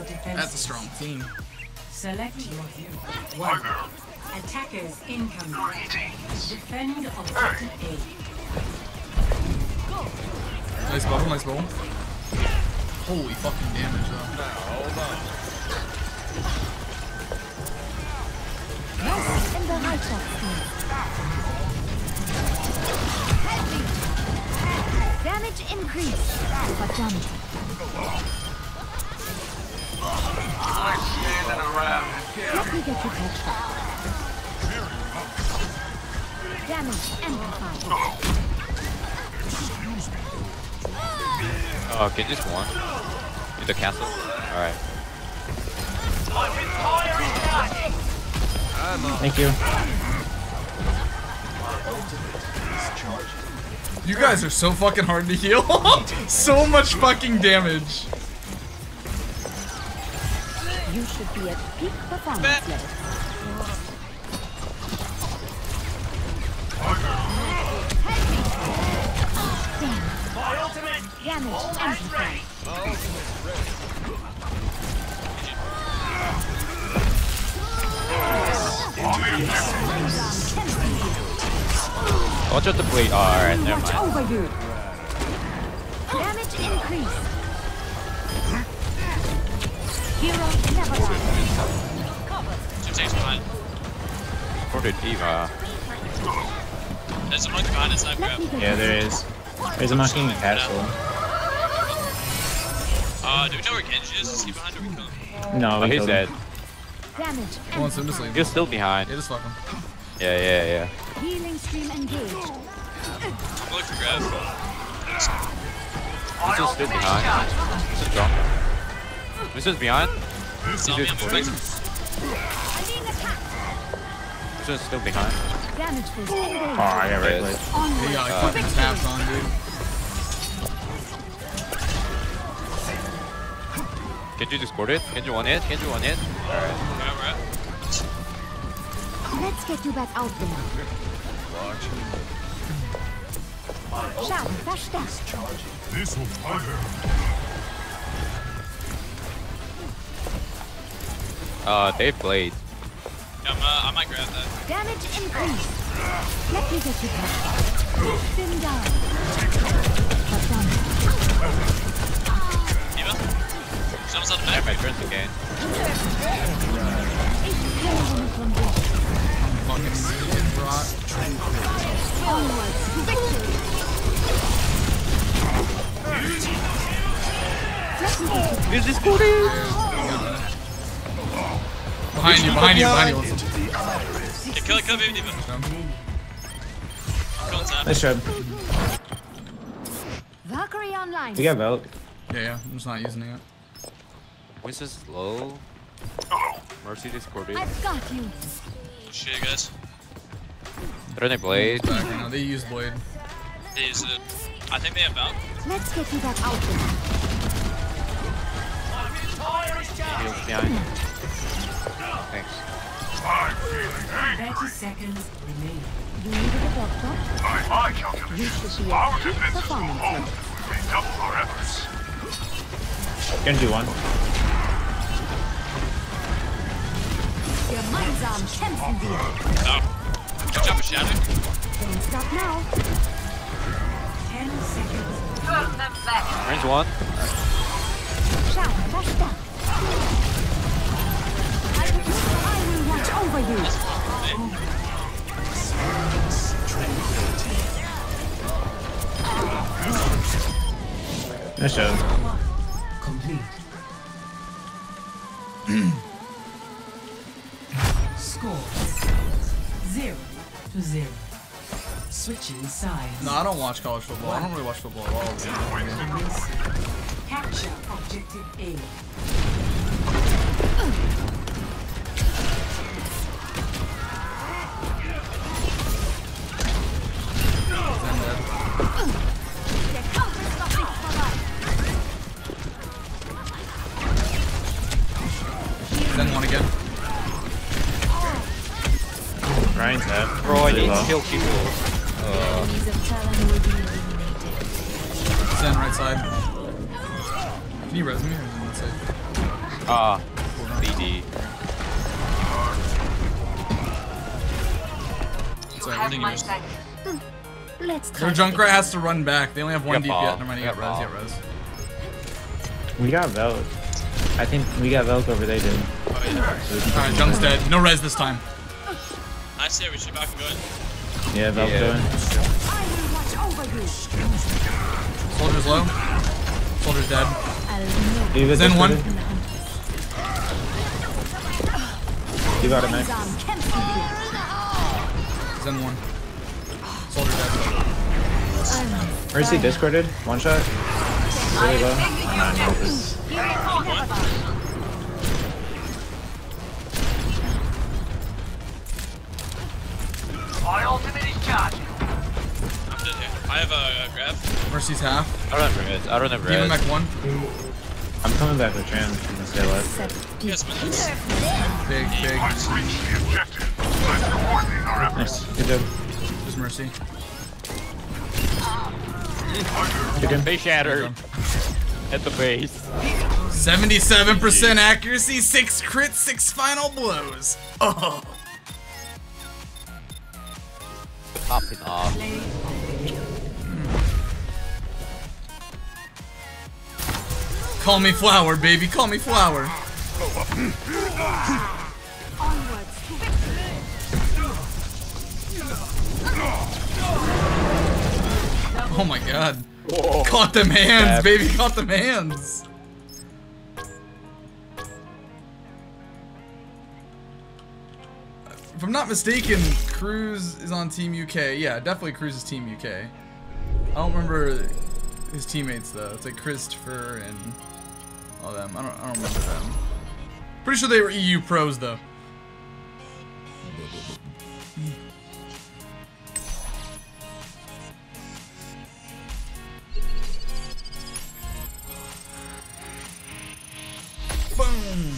defenses. That's a strong team. Select your hero. One. Attackers incoming. Defend objective A. Nice bubble, nice bubble. Holy fucking damage though. Hold on. In the Bereitschaftsdienst. Damage increase. Verdammt. Let me get you patched up. Damage amplified. Oh, okay, just one. In the castle? Alright. Thank you. You guys are so fucking hard to heal. So much fucking damage. You should be at peak performance level. Damage amplified. Watch out the blade. Oh, alright, never Watch mind. over you. Damage increase. Hero never dies. Two takes behind. For the diva. There's a monkey behind us, I've Let me grabbed. get Yeah, there is. There's a monkey in the castle. Do we know where Genji is? Is he behind or we come? No, Oh, we he's killed dead. him. damage He wants him to sleep. He's still behind. Yeah, just fuck him. Yeah. healing stream engaged. I'm looking for grab. This is still behind. This is drunk. This is behind. Zombie, I'm expecting. This is still behind. Damage boost Oh, engaged. I got right click. He Onward. got like fucking tapped on, dude. Can you just board it? Can you one hit? Can you one hit? Alright. Where we're at? Let's get you back out there. Schaden verstärkt. This will fire. They blade. Yeah, I might grab that. Damage increase. Let me get you back. Push them down. Verdammt. Diva? Someone's on the Yeah, back. my turn's again. Ich kehre von dir. Fucking skin rot. Onwards to victory. Let me get you. Is this booty? Behind you, behind you, behind you. Yeah, kill, baby Diva. I'm killing top. Nice job. Valkyrie online. We got Velk. Yeah, I'm just not using it. Wiz is low. Mercy discorded. I've got you. Shit, guys. They're in a blade. Back right now. They use blade. They use it. I think they have out. Let's get you back out there. Heals behind. Thanks. 30 seconds remaining. You needed a doctor? My calculation. You should be Our at peak defenses will performance hold. level. We double our efforts. Genji one. Gemeinsam kämpfen wir. Oh. Good job with Shadow. Don't stop now. 10 seconds. Range one. Schaden verstärkt. I will watch over you. Nice job. Complete. Score 0-0. Switching sides. No, I don't watch college football. I don't really watch football at all. Capture objective A. Der Kampf ist noch nicht vorbei. Then one again. Ryan's half. Bro, I Really need low. to kill people. Enemies of Talon will be eliminated. Zen right side. Can you res me or is it safe? Ah, BD. Sorry, I think it was. Let's Their try. Junkrat has to run back. They only have one got DP ball. yet. Never mind, you got We res. got You got res. We got Velk. I think we got Velk over they did. Oh, yeah. Alright, Junk's dead. No res this time. Nice here, we should back and go in. Yeah, Velk Yeah. going. I will watch over you. Soldier's low. Soldier's dead. I'll know. D.Va Zen one. discorded. D.Va got a knife. Langsam kämpfen wir. Zen 1. Soldier dead. Mercy discorded. One shot. Really low. Nah, no, this- My ultimate is charged. I'm dead here. I have a grab. Mercy's half. I don't have res. I don't have Demon res. mech 1. I'm coming back with Tran. You can stay alive. Yes, minutes. Big, big. I've reached the objective. Let's coordinate our efforts. Nice. Good job. Just Mercy. Good game. They shattered. At the base. 77% accuracy, 6 crits, 6 final blows. Oh. Popping off. Call me Flower, baby. Call me Flower. Oh my god. Caught them hands, baby. Caught them hands. If I'm not mistaken, Cruz is on Team UK. Yeah, definitely Cruz is Team UK. I don't remember his teammates though. It's like Christopher and all them. I don't remember them. Pretty sure they were EU pros though. Boom.